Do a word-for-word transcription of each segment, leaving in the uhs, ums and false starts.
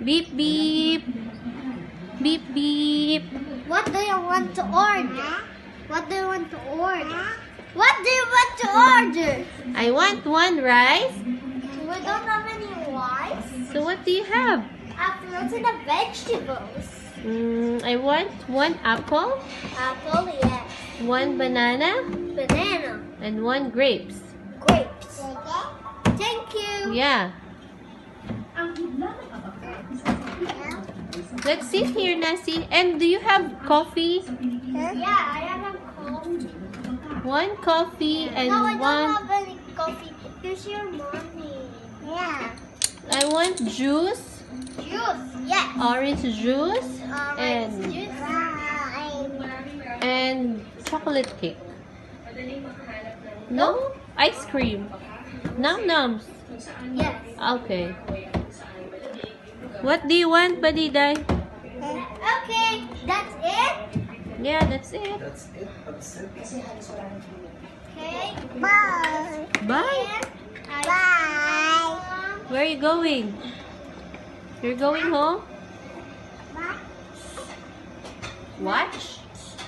Beep, beep. Beep, beep. What do you want to order? What do you want to order? What do you want to order? I want one rice. We don't have any rice. So what do you have? Uh, fruits and the vegetables. Mm, I want one apple, Apple, yes. one banana, Banana. and one grapes. Grapes. Thank you. Yeah. Let's sit here, Nasi. And do you have coffee? Yeah, I have a coffee. One coffee and No, I don't one... have any coffee. Here's your mommy. Yeah. I want juice, Juice, yes. orange juice, Orange and juice. and chocolate cake. No? Ice cream. Num nums. Yes. Okay. What do you want, Badiday? Okay, that's it. Yeah, that's it. That's it. That's it. Okay. Bye. Bye. Bye. Where are you going? You're going home? Watch.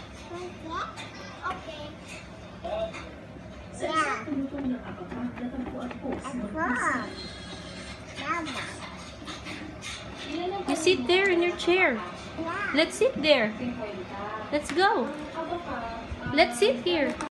Okay. You sit there in your chair. Let's sit there. Let's go. Let's sit here.